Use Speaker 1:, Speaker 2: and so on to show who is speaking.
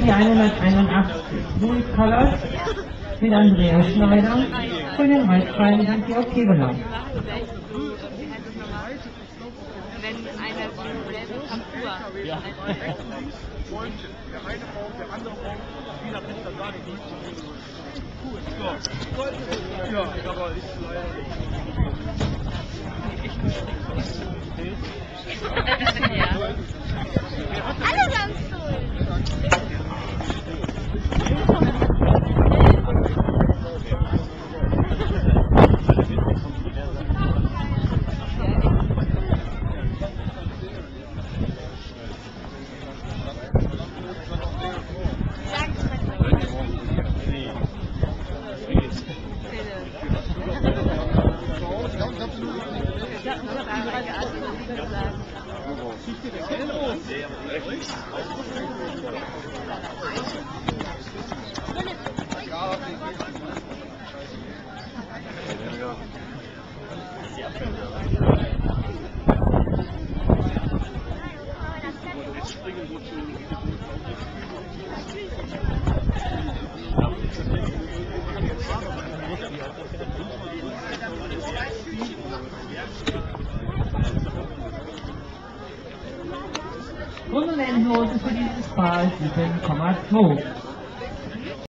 Speaker 1: Die 181 Louis Colors mit Andreas Schneider. Von den Reitschweinen sind die auf Kebeler.
Speaker 2: Wenn einer selbe Kampur.
Speaker 3: Ja.
Speaker 4: Der eine Baum, der andere Baum, wie nach Richter gar nicht. Cool. Ja, aber ist leider
Speaker 2: Alle ganz cool.
Speaker 1: Rundenendlose für dieses Paar 7,2.